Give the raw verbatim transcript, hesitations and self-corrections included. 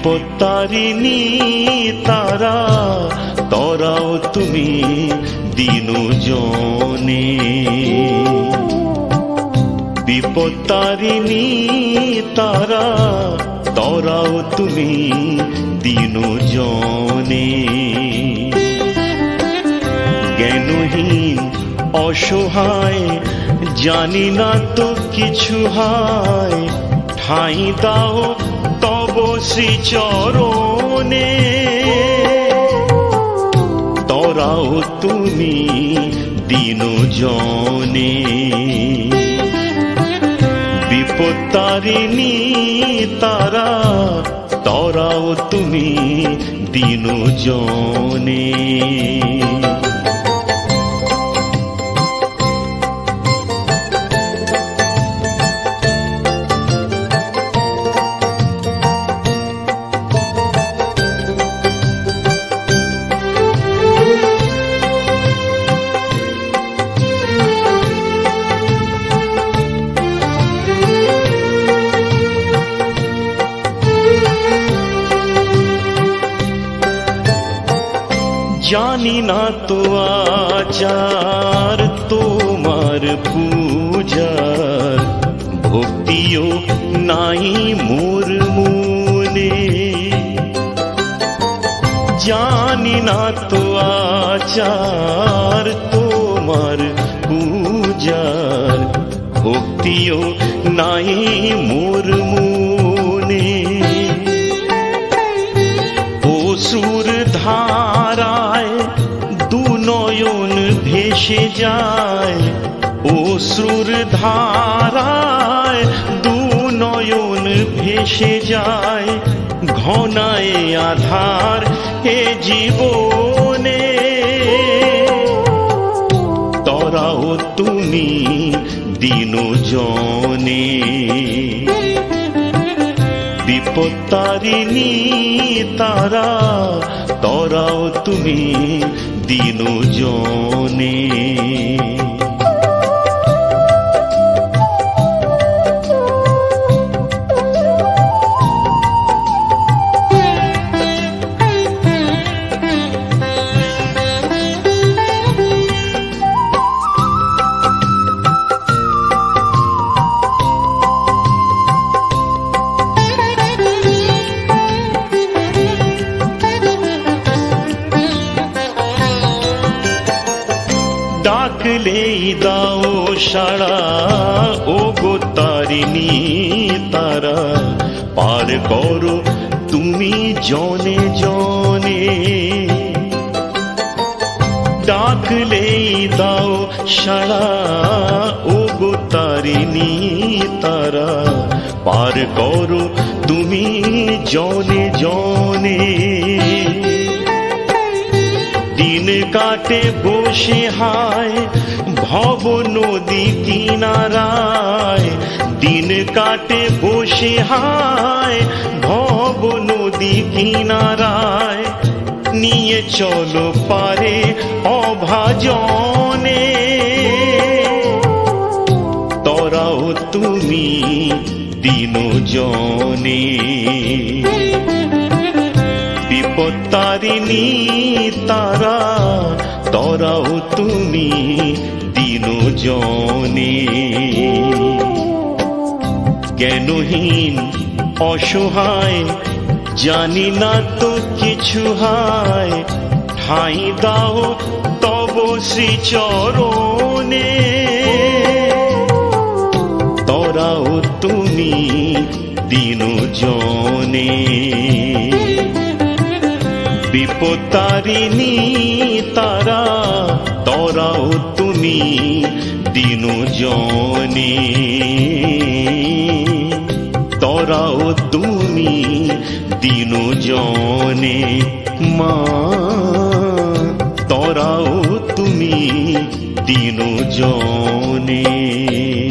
বিপত্তারিণী তারা তরাও তুমি দিনু জনে। বিপত্তারিণী তারা তরাও তুমি দিনু জনে। জ্ঞানহীন অসহায় জানি না তো কিছু হয়, ঠাঁই দাও তব শ্রী চরণে। তরাও তুমি দিনু জনে। বিপত্তারিণী তারা তরাও তুমি দিনু জনে। জানি না তো আচার তোমার পূজার, ভক্তিও নাই মোর মনে। জানি না তো আচার তোমার পূজার, ভক্তিও নাই মোর মনে। অসুর ধারায় দু নয়ন ভেসে যায়, অশ্রুর ধারায় দু নয়ন ভেসে যায়। ঘনায় আধার হে জীবনে, তরাও তুমি দিনু জনে। বিপত্তারিণী তারা তরাও তুমি দিনু জনে। ডাকলেই দাও সাড়া ও গো তারিণী তারা, পার করো তুমি জনে জনে। ডাকলেই দাও সাড়া ও গো তারিণী তারা, পার করো তুমি জনে জনে। দিন কাটে বসে হায় ভব নদী কিনারায়, দিন কাটে বসে হায় ভব নদী কিনারায়। নিয়ে চলো পারে অভাজনে, তরাও তুমি দিনু জনে। বিপত্তারিণী তারা তরাও তুমি দিনু জনে। জ্ঞানহীন অসহায় জানি না তো কিছু হয়, ঠাঁই দাও তব শ্রী চরণে। তরাও তুমি দিনু জনে। বিপত্তারিণী তারা তরাও তুমি দিনু জনে। তরাও তুমি দিনু জনে। মা তরাও তুমি দিনু জনে।